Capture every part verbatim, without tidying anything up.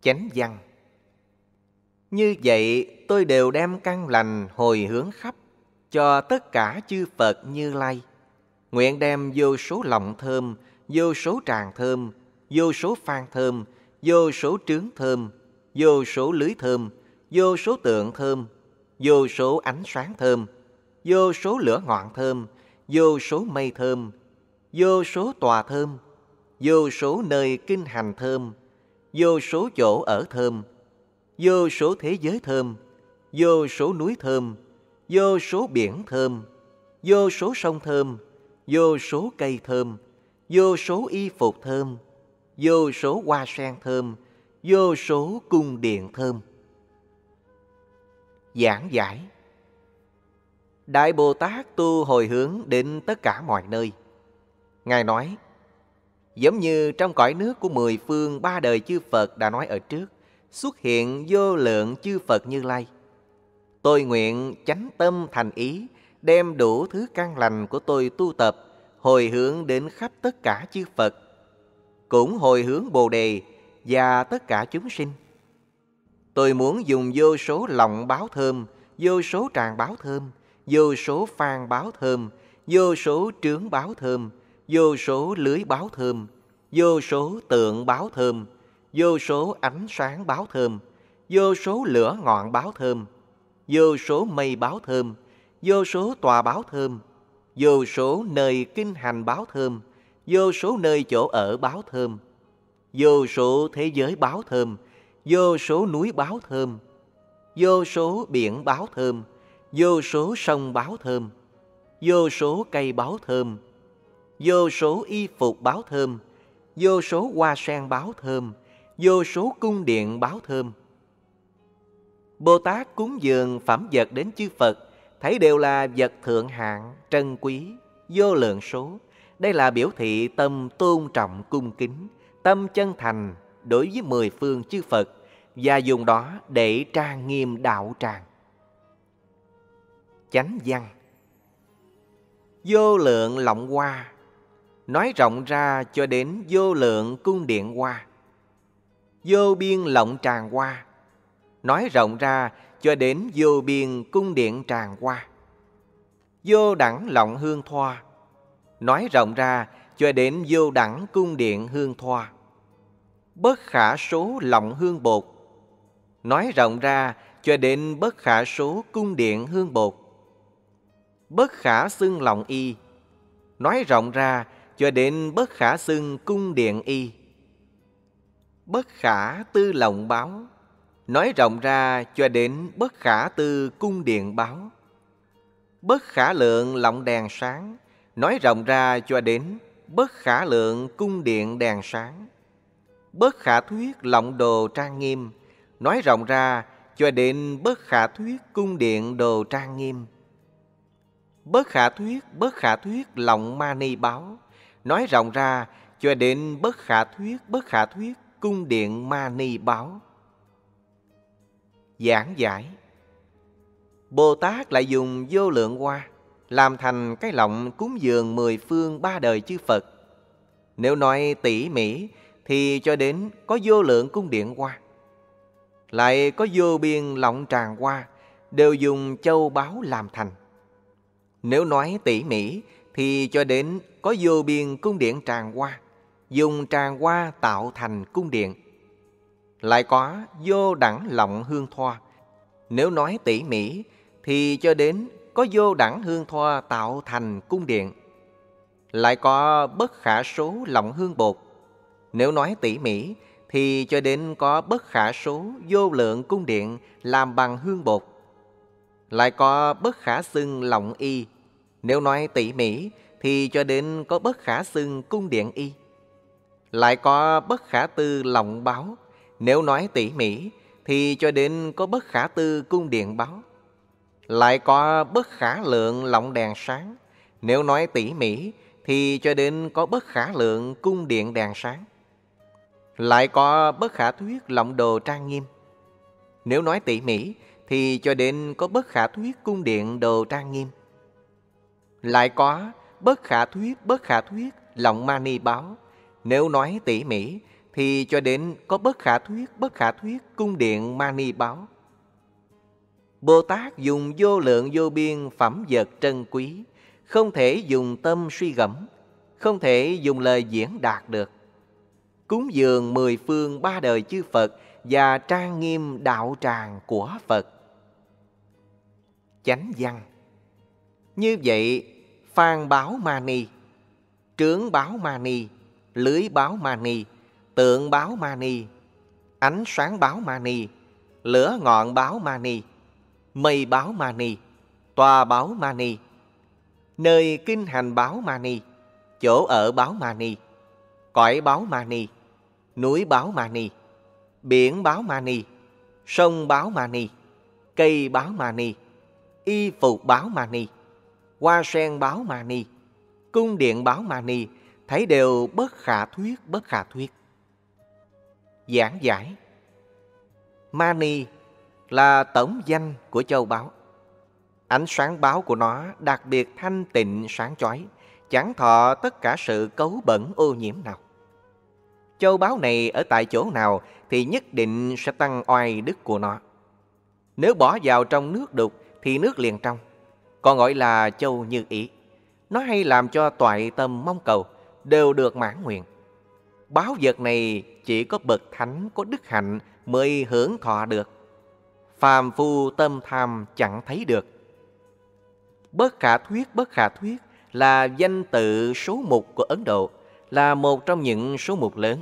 Chánh văn. Như vậy tôi đều đem căn lành hồi hướng khắp cho tất cả chư Phật Như Lai. Nguyện đem vô số lọng thơm, vô số tràng thơm, vô số phan thơm, vô số trướng thơm, vô số lưới thơm, vô số tượng thơm, vô số ánh sáng thơm, vô số lửa ngọn thơm, vô số mây thơm, vô số tòa thơm, vô số nơi kinh hành thơm, vô số chỗ ở thơm, vô số thế giới thơm, vô số núi thơm, vô số biển thơm, vô số sông thơm, vô số cây thơm, vô số y phục thơm, vô số hoa sen thơm, vô số cung điện thơm. Giảng giải. Đại Bồ Tát tu hồi hướng đến tất cả mọi nơi. Ngài nói, giống như trong cõi nước của mười phương ba đời chư Phật đã nói ở trước, xuất hiện vô lượng chư Phật Như Lai. Tôi nguyện chánh tâm thành ý, đem đủ thứ căn lành của tôi tu tập, hồi hướng đến khắp tất cả chư Phật, cũng hồi hướng Bồ Đề và tất cả chúng sinh. Tôi muốn dùng vô số lọng báo thơm, vô số tràng báo thơm, vô số phan báo thơm, vô số trướng báo thơm, vô số lưới báo thơm, vô số tượng báo thơm, vô số ánh sáng báo thơm, vô số lửa ngọn báo thơm, vô số mây báo thơm, vô số tòa báo thơm, vô số nơi kinh hành báo thơm, vô số nơi chỗ ở báo thơm, vô số thế giới báo thơm, vô số núi báo thơm, vô số biển báo thơm, vô số sông báo thơm, vô số cây báo thơm, vô số y phục báo thơm, vô số hoa sen báo thơm, vô số cung điện báo thơm. Bồ Tát cúng dường phẩm vật đến chư Phật, thấy đều là vật thượng hạng, trân quý, vô lượng số. Đây là biểu thị tâm tôn trọng cung kính, tâm chân thành đối với mười phương chư Phật, và dùng đó để trang nghiêm đạo tràng. Chánh văn. Vô lượng lọng hoa, nói rộng ra cho đến vô lượng cung điện hoa. Vô biên lọng tràng hoa, nói rộng ra cho đến vô biên cung điện tràng hoa. Vô đẳng lọng hương thoa, nói rộng ra cho đến vô đẳng cung điện hương thoa. Bất khả số lọng hương bột, nói rộng ra cho đến bất khả số cung điện hương bột. Bất khả xưng lọng y, nói rộng ra cho đến bất khả xưng cung điện y. Bất khả tư lọng báo, nói rộng ra cho đến bất khả tư cung điện báo. Bất khả lượng lọng đèn sáng, nói rộng ra cho đến bất khả lượng cung điện đèn sáng. Bất khả thuyết lọng đồ trang nghiêm, nói rộng ra cho đến bất khả thuyết cung điện đồ trang nghiêm. Bất khả thuyết bất khả thuyết lọng mani báo, nói rộng ra cho đến bất khả thuyết bất khả thuyết cung điện mani báo. Giảng giải. Bồ Tát lại dùng vô lượng hoa làm thành cái lọng cúng dường mười phương ba đời chư Phật. Nếu nói tỉ mỉ thì cho đến có vô lượng cung điện hoa, lại có vô biên lọng tràng hoa, đều dùng châu báu làm thành. Nếu nói tỉ mỉ thì cho đến có vô biên cung điện tràng hoa, dùng tràng hoa tạo thành cung điện. Lại có vô đẳng lọng hương thoa. Nếu nói tỉ mỉ thì cho đến có vô đẳng hương thoa tạo thành cung điện. Lại có bất khả số lọng hương bột. Nếu nói tỉ mỉ thì cho đến có bất khả số vô lượng cung điện làm bằng hương bột. Lại có bất khả xưng lọng y. Nếu nói tỉ mỉ thì cho đến có bất khả xưng cung điện y. Lại có bất khả tư lọng báo. Nếu nói tỉ mỉ thì cho đến có bất khả tư cung điện báo. Lại có bất khả lượng lọng đèn sáng. Nếu nói tỉ mỉ thì cho đến có bất khả lượng cung điện đèn sáng. Lại có bất khả thuyết lọng đồ trang nghiêm. Nếu nói tỉ mỉ thì cho đến có bất khả thuyết cung điện đồ trang nghiêm. Lại có bất khả thuyết bất khả thuyết lọng mani báo. Nếu nói tỉ mỉ thì cho đến có bất khả thuyết, bất khả thuyết cung điện mani báo. Bồ Tát dùng vô lượng vô biên phẩm vật trân quý, không thể dùng tâm suy gẫm, không thể dùng lời diễn đạt được. Cúng dường mười phương ba đời chư Phật và trang nghiêm đạo tràng của Phật. Chánh văn. Như vậy, Phan báo mani, trướng báo mani, lưới báo mani, tượng báo mani, ánh sáng báo mani, lửa ngọn báo mani, mây báo mani, tòa báo mani, nơi kinh hành báo mani, chỗ ở báo mani, cõi báo mani, núi báo mani, biển báo mani, sông báo mani, cây báo mani, y phục báo mani, hoa sen báo mani, cung điện báo mani, thấy đều bất khả thuyết, bất khả thuyết. Giảng giải. Mani là tổng danh của châu báu. Ánh sáng báo của nó đặc biệt thanh tịnh sáng chói, chẳng thọ tất cả sự cấu bẩn ô nhiễm nào. Châu báu này ở tại chỗ nào thì nhất định sẽ tăng oai đức của nó. Nếu bỏ vào trong nước đục thì nước liền trong, còn gọi là châu như ý. Nó hay làm cho toại tâm mong cầu đều được mãn nguyện. Báu vật này chỉ có bậc thánh có đức hạnh mới hưởng thọ được. Phàm phu tâm tham chẳng thấy được. Bất khả thuyết, bất khả thuyết là danh tự số mục của Ấn Độ, là một trong những số mục lớn.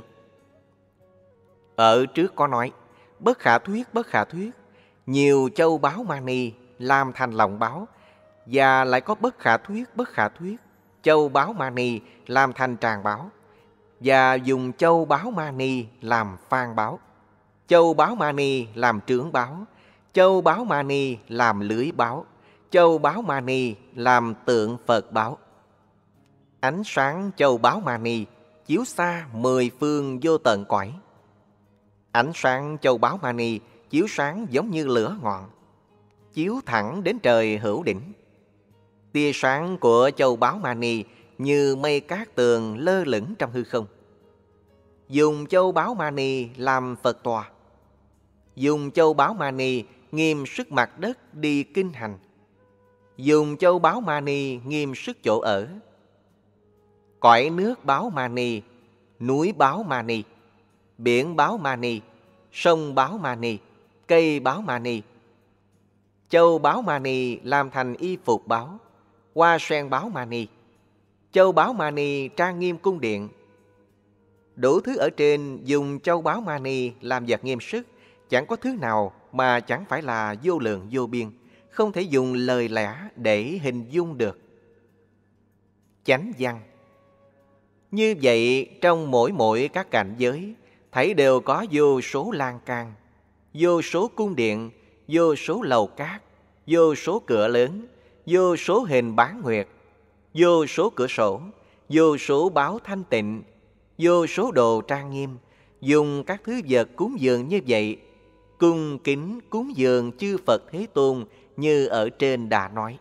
Ở trước có nói, bất khả thuyết, bất khả thuyết, nhiều châu báu mani làm thành lòng báo, và lại có bất khả thuyết, bất khả thuyết, châu báu mani làm thành tràng báo, và dùng châu báu mani làm phan báo, châu báu mani làm trướng báo, châu báu mani làm lưới báo, châu báu mani làm tượng Phật báo. Ánh sáng châu báu mani chiếu xa mười phương vô tận cõi. Ánh sáng châu báu mani chiếu sáng giống như lửa ngọn, chiếu thẳng đến trời hữu đỉnh. Tia sáng của châu báu mani như mây cát tường lơ lửng trong hư không. Dùng châu báu mani làm Phật tòa, dùng châu báu mani nghiêm sức mặt đất đi kinh hành, dùng châu báu mani nghiêm sức chỗ ở. Cõi nước báo mani, núi báo mani, biển báo mani, sông báo mani, cây báo mani. Châu báo mani làm thành y phục báo, hoa sen báo mani, châu báo mani trang nghiêm cung điện. Đủ thứ ở trên dùng châu báu mani làm vật nghiêm sức, chẳng có thứ nào mà chẳng phải là vô lượng vô biên, không thể dùng lời lẽ để hình dung được. Chánh văn. Như vậy, trong mỗi mỗi các cảnh giới, thấy đều có vô số lan can, vô số cung điện, vô số lầu cát, vô số cửa lớn, vô số hình bán nguyệt, vô số cửa sổ, vô số báo thanh tịnh, vô số đồ trang nghiêm, dùng các thứ vật cúng dường như vậy, cung kính cúng dường chư Phật Thế Tôn như ở trên đã nói.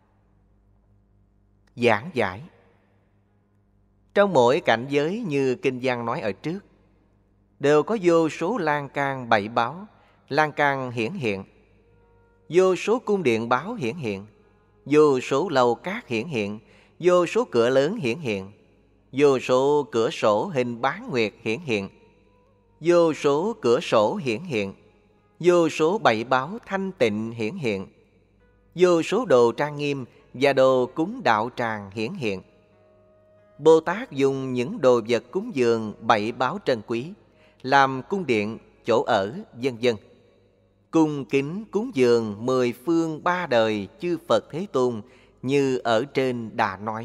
Giảng giải. Trong mỗi cảnh giới như kinh văn nói ở trước, đều có vô số lan can bảy báo, lan can hiển hiện, vô số cung điện báo hiển hiện, vô số lầu cát hiển hiện, vô số cửa lớn hiển hiện, vô số cửa sổ hình bán nguyệt hiển hiện, vô số cửa sổ hiển hiện, vô số bảy báo thanh tịnh hiển hiện, vô số đồ trang nghiêm và đồ cúng đạo tràng hiển hiện. Bồ Tát dùng những đồ vật cúng dường bảy báo trân quý làm cung điện, chỗ ở, vân vân, cung kính cúng dường mười phương ba đời chư Phật Thế Tôn như ở trên đã nói.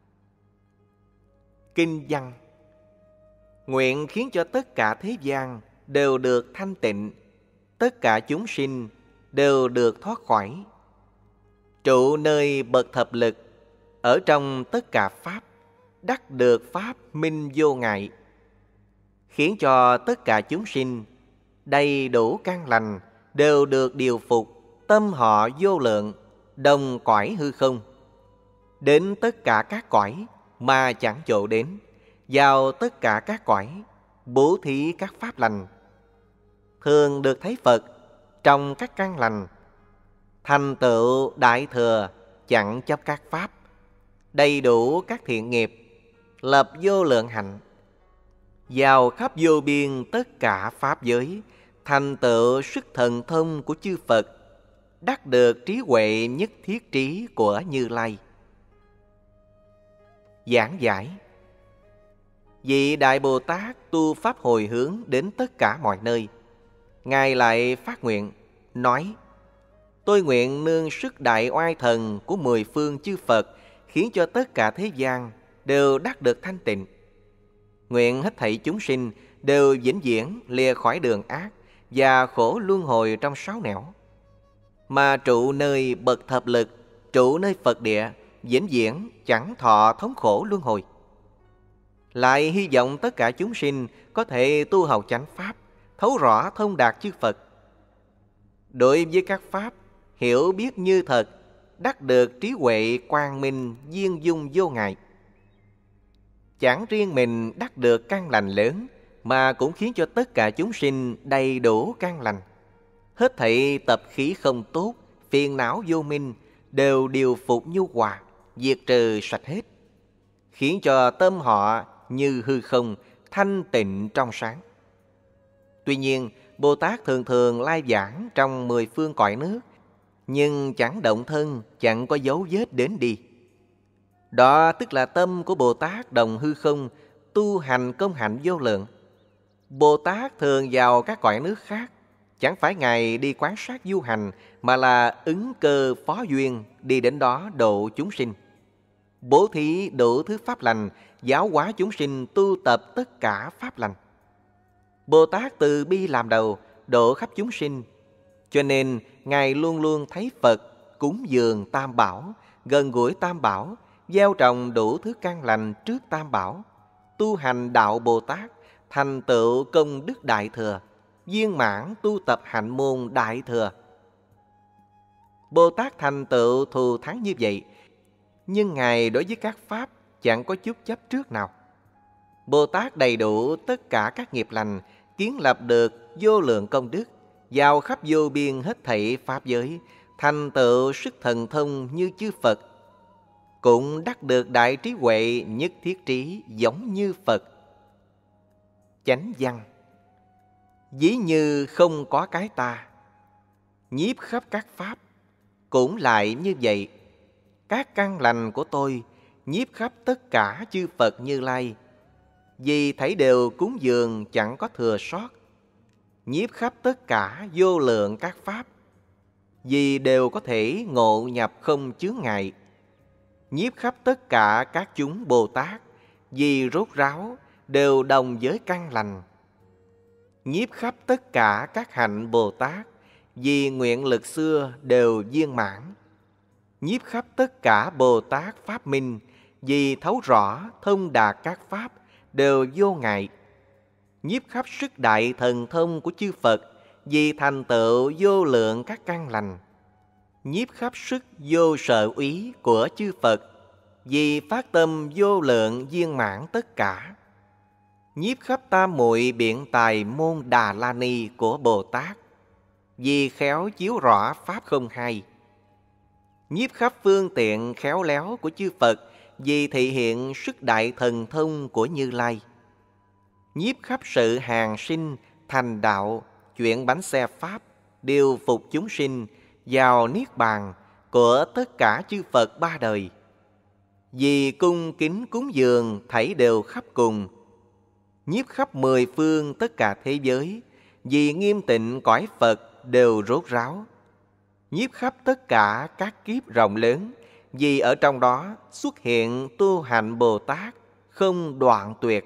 Kinh văn. Nguyện khiến cho tất cả thế gian đều được thanh tịnh, tất cả chúng sinh đều được thoát khỏi. Trụ nơi bậc thập lực, ở trong tất cả pháp, đắc được pháp minh vô ngại. Khiến cho tất cả chúng sinh đầy đủ căn lành đều được điều phục, tâm họ vô lượng, đồng cõi hư không. Đến tất cả các cõi mà chẳng chỗ đến, vào tất cả các cõi bố thí các pháp lành, thường được thấy Phật trong các căn lành, thành tựu đại thừa, chẳng chấp các pháp, đầy đủ các thiện nghiệp, lập vô lượng hạnh, vào khắp vô biên tất cả pháp giới, thành tựu sức thần thông của chư Phật, đắc được trí huệ nhất thiết trí của Như Lai. Giảng giải: vị Đại Bồ Tát tu pháp hồi hướng đến tất cả mọi nơi, Ngài lại phát nguyện, nói: tôi nguyện nương sức đại oai thần của mười phương chư Phật, khiến cho tất cả thế gian đều đắc được thanh tịnh. Nguyện hết thảy chúng sinh đều vĩnh viễn lìa khỏi đường ác và khổ luân hồi trong sáu nẻo, mà trụ nơi bậc thập lực, trụ nơi Phật địa, vĩnh viễn chẳng thọ thống khổ luân hồi. Lại hy vọng tất cả chúng sinh có thể tu học chánh pháp, thấu rõ thông đạt chư Phật. Đối với các pháp, hiểu biết như thật, đắc được trí huệ quang minh viên dung vô ngại. Chẳng riêng mình đắc được căn lành lớn, mà cũng khiến cho tất cả chúng sinh đầy đủ căn lành. Hết thảy tập khí không tốt, phiền não vô minh đều điều phục nhu hòa, diệt trừ sạch hết, khiến cho tâm họ như hư không, thanh tịnh trong sáng. Tuy nhiên, Bồ Tát thường thường lai vãng trong mười phương cõi nước, nhưng chẳng động thân, chẳng có dấu vết đến đi. Đó tức là tâm của Bồ Tát đồng hư không, tu hành công hạnh vô lượng. Bồ Tát thường vào các cõi nước khác, chẳng phải Ngài đi quán sát du hành, mà là ứng cơ phó duyên đi đến đó độ chúng sinh, bố thí đủ thứ pháp lành, giáo hóa chúng sinh tu tập tất cả pháp lành. Bồ Tát từ bi làm đầu, độ khắp chúng sinh, cho nên Ngài luôn luôn thấy Phật cúng dường Tam Bảo, gần gũi Tam Bảo, gieo trồng đủ thứ căn lành trước Tam Bảo, tu hành đạo Bồ Tát, thành tựu công đức đại thừa, viên mãn tu tập hạnh môn đại thừa. Bồ Tát thành tựu thù thắng như vậy, nhưng Ngài đối với các pháp chẳng có chút chấp trước nào. Bồ Tát đầy đủ tất cả các nghiệp lành, kiến lập được vô lượng công đức, vào khắp vô biên hết thảy pháp giới, thành tựu sức thần thông như chư Phật, cũng đắc được đại trí huệ nhất thiết trí giống như Phật. Chánh văn: ví như không có cái ta, nhiếp khắp các pháp, cũng lại như vậy. Các căn lành của tôi nhiếp khắp tất cả chư Phật Như Lai, vì thảy đều cúng dường chẳng có thừa sót. Nhiếp khắp tất cả vô lượng các pháp, vì đều có thể ngộ nhập không chướng ngại. Nhiếp khắp tất cả các chúng Bồ Tát, vì rốt ráo đều đồng với căn lành. Nhiếp khắp tất cả các hạnh Bồ Tát, vì nguyện lực xưa đều viên mãn. Nhiếp khắp tất cả Bồ Tát pháp minh, vì thấu rõ thông đạt các pháp đều vô ngại. Nhiếp khắp sức đại thần thông của chư Phật, vì thành tựu vô lượng các căn lành. Nhiếp khắp sức vô sợ úy của chư Phật, vì phát tâm vô lượng viên mãn tất cả. Nhiếp khắp tam muội biện tài môn Đà La Ni của Bồ Tát, vì khéo chiếu rõ pháp không hai. Nhiếp khắp phương tiện khéo léo của chư Phật, vì thị hiện sức đại thần thông của Như Lai. Nhiếp khắp sự hàng sinh thành đạo, chuyển bánh xe pháp, điều phục chúng sinh vào niết bàn của tất cả chư Phật ba đời. Vì cung kính cúng dường thảy đều khắp cùng. Nhiếp khắp mười phương tất cả thế giới, vì nghiêm tịnh cõi Phật đều rốt ráo. Nhiếp khắp tất cả các kiếp rộng lớn, vì ở trong đó xuất hiện tu hành Bồ Tát không đoạn tuyệt.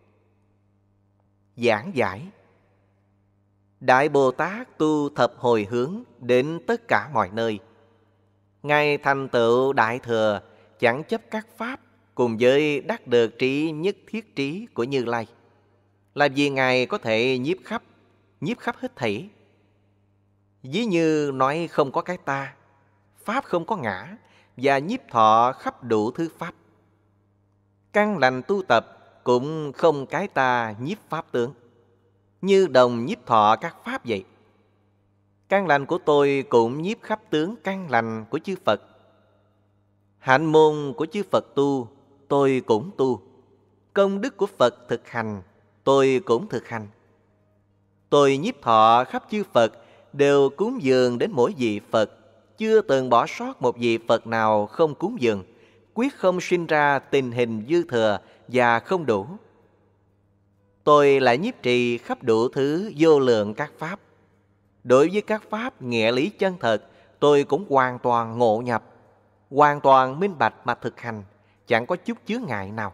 Giảng giải: Đại Bồ Tát tu thập hồi hướng đến tất cả mọi nơi. Ngài thành tựu đại thừa, chẳng chấp các pháp, cùng với đắc được trí nhất thiết trí của Như Lai, là vì Ngài có thể nhiếp khắp, nhiếp khắp hết thảy. Ví như nói không có cái ta, pháp không có ngã, và nhiếp thọ khắp đủ thứ pháp. Căn lành tu tập cũng không cái ta nhiếp pháp tướng, như đồng nhiếp thọ các pháp vậy. Căn lành của tôi cũng nhiếp khắp tướng căn lành của chư Phật. Hạnh môn của chư Phật tu, tôi cũng tu. Công đức của Phật thực hành, tôi cũng thực hành. Tôi nhiếp thọ khắp chư Phật, đều cúng dường đến mỗi vị Phật, chưa từng bỏ sót một vị Phật nào không cúng dường, quyết không sinh ra tình hình dư thừa và không đủ. Tôi lại nhiếp trì khắp đủ thứ vô lượng các pháp. Đối với các pháp nghĩa lý chân thật, tôi cũng hoàn toàn ngộ nhập, hoàn toàn minh bạch mà thực hành, chẳng có chút chướng ngại nào.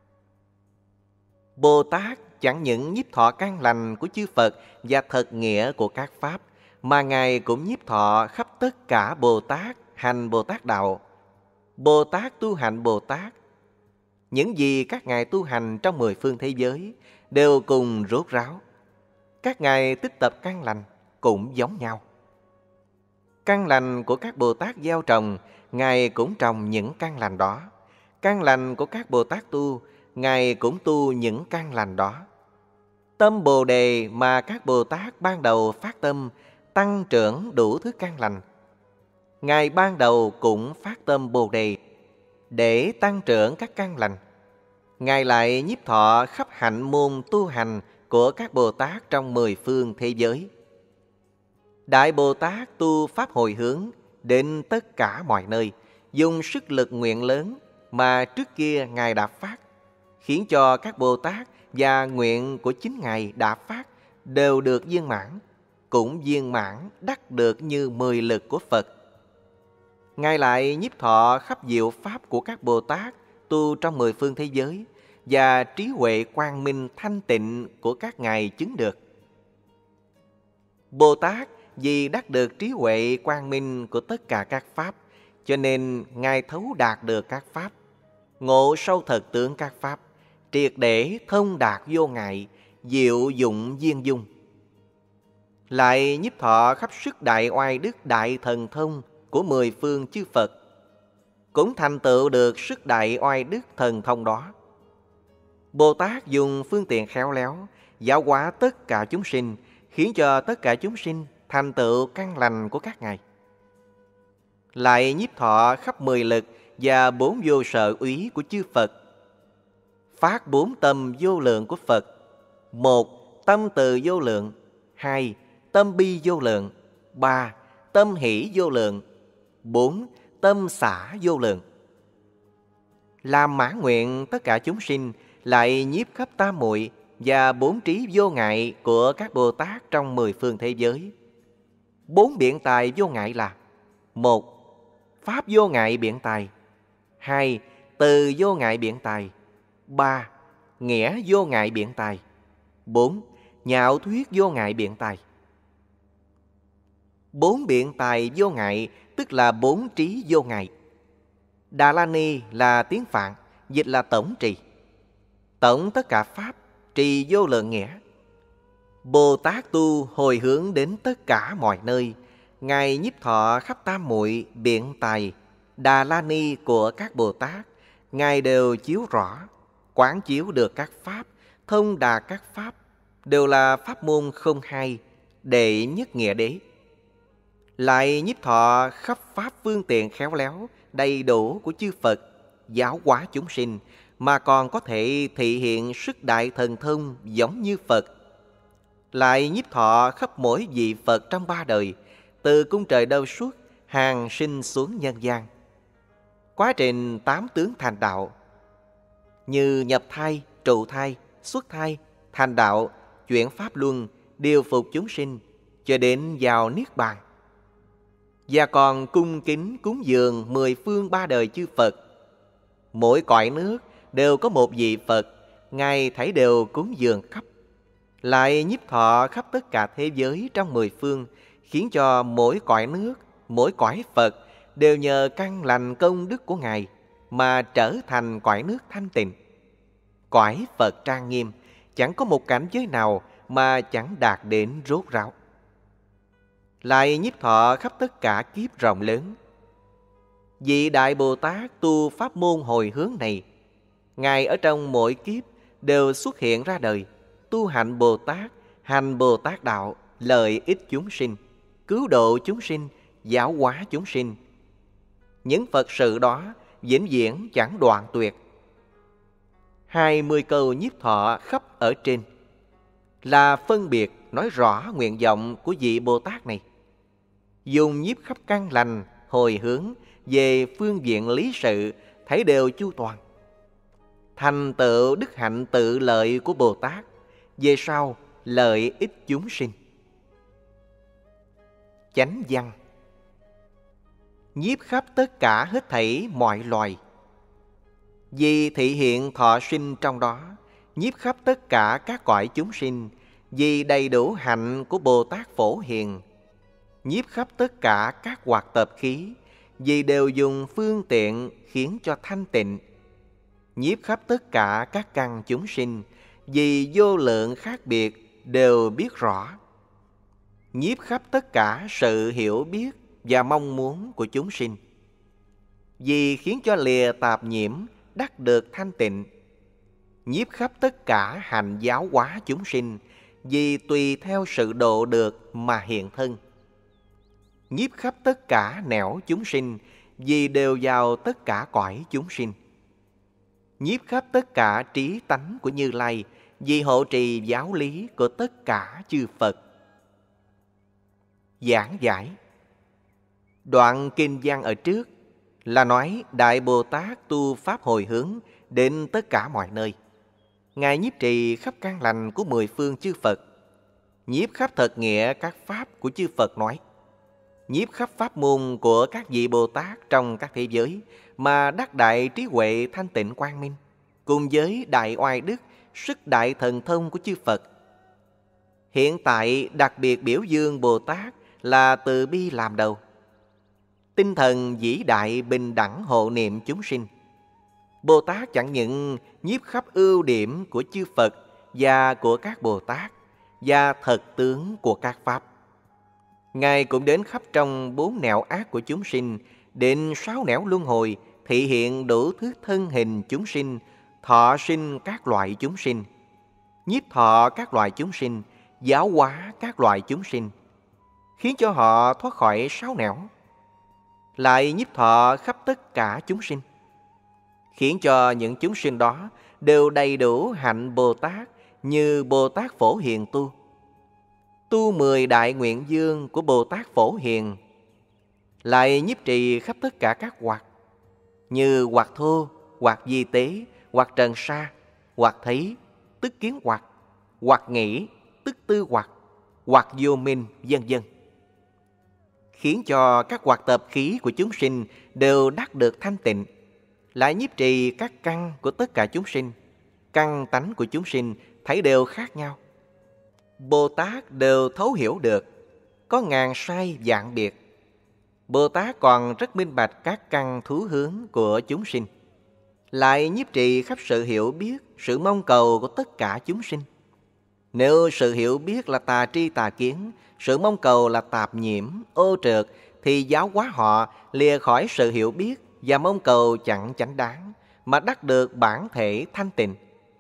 Bồ Tát chẳng những nhiếp thọ căn lành của chư Phật và thật nghĩa của các pháp, mà Ngài cũng nhiếp thọ khắp tất cả Bồ Tát hành Bồ Tát đạo, Bồ Tát tu hành Bồ Tát. Những gì các Ngài tu hành trong mười phương thế giới đều cùng rốt ráo. Các Ngài tích tập căn lành cũng giống nhau. Căn lành của các Bồ Tát gieo trồng, Ngài cũng trồng những căn lành đó. Căn lành của các Bồ Tát tu, Ngài cũng tu những căn lành đó. Tâm Bồ Đề mà các Bồ Tát ban đầu phát tâm, tăng trưởng đủ thứ căn lành. Ngài ban đầu cũng phát tâm Bồ Đề để tăng trưởng các căn lành. Ngài lại nhiếp thọ khắp hạnh môn tu hành của các Bồ Tát trong mười phương thế giới. Đại Bồ Tát tu pháp hồi hướng đến tất cả mọi nơi, dùng sức lực nguyện lớn mà trước kia Ngài đã phát, khiến cho các Bồ Tát và nguyện của chính Ngài đã phát đều được viên mãn, cũng viên mãn đắc được như mười lực của Phật. Ngài lại nhiếp thọ khắp diệu pháp của các Bồ Tát tu trong mười phương thế giới, và trí huệ quang minh thanh tịnh của các Ngài chứng được. Bồ Tát vì đắc được trí huệ quang minh của tất cả các pháp, cho nên Ngài thấu đạt được các pháp, ngộ sâu thật tướng các pháp, triệt để thông đạt vô ngại, diệu dụng viên dung. Lại nhiếp thọ khắp sức đại oai đức đại thần thông của mười phương chư Phật, cũng thành tựu được sức đại oai đức thần thông đó. Bồ Tát dùng phương tiện khéo léo giáo hóa tất cả chúng sinh, khiến cho tất cả chúng sinh thành tựu căn lành của các Ngài. Lại nhiếp thọ khắp mười lực và bốn vô sở úy của chư Phật, phát bốn tâm vô lượng của Phật. Một, tâm từ vô lượng. Hai, tâm bi vô lượng. Ba, tâm hỷ vô lượng. Bốn, tâm xả vô lượng. Làm mãn nguyện tất cả chúng sinh, lại nhiếp khắp tam muội và bốn trí vô ngại của các Bồ Tát trong mười phương thế giới. Bốn biện tài vô ngại là: một, pháp vô ngại biện tài. Hai, từ vô ngại biện tài. Ba, nghĩa vô ngại biện tài. Bốn, nhạo thuyết vô ngại biện tài. Bốn biện tài vô ngại tức là bốn trí vô ngại. Đà La Ni là tiếng Phạn, dịch là tổng trì. Tổng tất cả pháp, trì vô lượng nghĩa. Bồ Tát tu hồi hướng đến tất cả mọi nơi, Ngài nhiếp thọ khắp tam muội biện tài Đà La Ni của các Bồ Tát, Ngài đều chiếu rõ, quán chiếu được các pháp, thông đạt các pháp, đều là pháp môn không hai, đệ nhất nghĩa đế. Lại nhiếp thọ khắp pháp phương tiện khéo léo, đầy đủ của chư Phật, giáo hóa chúng sinh, mà còn có thể thị hiện sức đại thần thông giống như Phật. Lại nhiếp thọ khắp mỗi vị Phật trong ba đời, từ cung trời đâu suốt, hàng sinh xuống nhân gian. Quá trình tám tướng thành đạo, như nhập thai, trụ thai, xuất thai, thành đạo, chuyển pháp luân, điều phục chúng sinh, cho đến vào Niết Bàn. Và còn cung kính cúng dường mười phương ba đời chư Phật. Mỗi cõi nước đều có một vị Phật, Ngài thấy đều cúng dường khắp. Lại nhiếp thọ khắp tất cả thế giới trong mười phương, khiến cho mỗi cõi nước, mỗi cõi Phật đều nhờ căn lành công đức của Ngài mà trở thành cõi nước thanh tịnh. Cõi Phật trang nghiêm, chẳng có một cảnh giới nào mà chẳng đạt đến rốt ráo. Lại nhiếp thọ khắp tất cả kiếp rộng lớn. Vị Đại Bồ Tát tu pháp môn hồi hướng này, Ngài ở trong mỗi kiếp đều xuất hiện ra đời, tu hành Bồ Tát, hành Bồ Tát đạo, lợi ích chúng sinh, cứu độ chúng sinh, giáo hóa chúng sinh. Những Phật sự đó vĩnh viễn chẳng đoạn tuyệt. Hai mươi câu nhiếp thọ khắp ở trên là phân biệt nói rõ nguyện vọng của vị Bồ Tát này. Dùng nhiếp khắp căn lành, hồi hướng về phương diện lý sự, thấy đều chu toàn. Thành tựu đức hạnh tự lợi của Bồ Tát, về sau lợi ích chúng sinh. Chánh văn: nhiếp khắp tất cả hết thảy mọi loài. Vì thị hiện thọ sinh trong đó, nhiếp khắp tất cả các cõi chúng sinh. Vì đầy đủ hạnh của Bồ Tát Phổ Hiền, nhiếp khắp tất cả các hoạt tập khí. Vì đều dùng phương tiện khiến cho thanh tịnh, nhiếp khắp tất cả các căn chúng sinh. Vì vô lượng khác biệt đều biết rõ, nhiếp khắp tất cả sự hiểu biết và mong muốn của chúng sinh. Vì khiến cho lìa tạp nhiễm, đắc được thanh tịnh, nhiếp khắp tất cả hành giáo hóa chúng sinh. Vì tùy theo sự độ được mà hiện thân, nhiếp khắp tất cả nẻo chúng sinh. Vì đều vào tất cả cõi chúng sinh, nhiếp khắp tất cả trí tánh của Như Lai. Vì hộ trì giáo lý của tất cả chư Phật. Giảng giải: đoạn kinh văn ở trước là nói Đại Bồ Tát tu pháp hồi hướng đến tất cả mọi nơi. Ngài nhiếp trì khắp căn lành của mười phương chư Phật, nhiếp khắp thật nghĩa các pháp của chư Phật nói, nhiếp khắp pháp môn của các vị Bồ Tát trong các thế giới, mà đắc đại trí huệ thanh tịnh quang minh, cùng với đại oai đức, sức đại thần thông của chư Phật. Hiện tại đặc biệt biểu dương Bồ Tát là từ bi làm đầu, tinh thần vĩ đại bình đẳng hộ niệm chúng sinh. Bồ Tát chẳng những nhiếp khắp ưu điểm của chư Phật và của các Bồ Tát và thật tướng của các Pháp. Ngài cũng đến khắp trong bốn nẻo ác của chúng sinh, đến sáu nẻo luân hồi, thị hiện đủ thứ thân hình chúng sinh, thọ sinh các loại chúng sinh, nhiếp thọ các loại chúng sinh, giáo hóa các loại chúng sinh, khiến cho họ thoát khỏi sáu nẻo. Lại nhiếp thọ khắp tất cả chúng sinh, khiến cho những chúng sinh đó đều đầy đủ hạnh Bồ Tát như Bồ Tát Phổ Hiền tu. Tu mười đại nguyện dương của Bồ Tát Phổ Hiền. Lại nhiếp trì khắp tất cả các hoạt, như hoạt thô, hoạt di tế, hoạt trần sa, hoạt thấy, tức kiến hoạt, hoạt nghĩ, tức tư hoạt, hoạt vô minh, vân vân, khiến cho các hoạt tập khí của chúng sinh đều đắc được thanh tịnh. Lại nhiếp trì các căn của tất cả chúng sinh, căn tánh của chúng sinh thấy đều khác nhau. Bồ Tát đều thấu hiểu được, có ngàn sai vạn biệt. Bồ Tát còn rất minh bạch các căn thú hướng của chúng sinh. Lại nhiếp trì khắp sự hiểu biết, sự mong cầu của tất cả chúng sinh. Nếu sự hiểu biết là tà tri tà kiến, sự mong cầu là tạp nhiễm, ô trượt, thì giáo hóa họ lìa khỏi sự hiểu biết và mong cầu chẳng chánh đáng, mà đắc được bản thể thanh tịnh.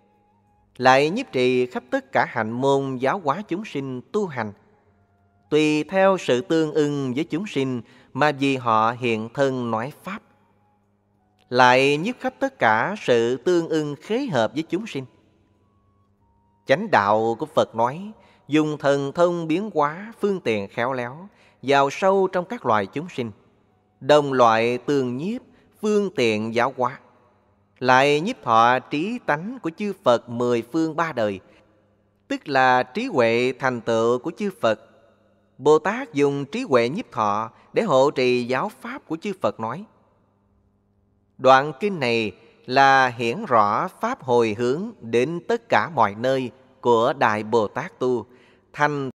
Lại nhiếp trì khắp tất cả hạnh môn giáo hóa chúng sinh tu hành, tùy theo sự tương ưng với chúng sinh mà vì họ hiện thân nói Pháp. Lại nhiếp khắp tất cả sự tương ưng khế hợp với chúng sinh. Chánh đạo của Phật nói, dùng thần thông biến hóa phương tiện khéo léo, vào sâu trong các loài chúng sinh, đồng loại tương nhiếp, phương tiện giáo hóa. Lại nhiếp thọ trí tánh của chư Phật mười phương ba đời, tức là trí huệ thành tựu của chư Phật. Bồ Tát dùng trí huệ nhiếp thọ để hộ trì giáo pháp của chư Phật nói. Đoạn kinh này là hiển rõ pháp hồi hướng đến tất cả mọi nơi của Đại Bồ Tát tu, thành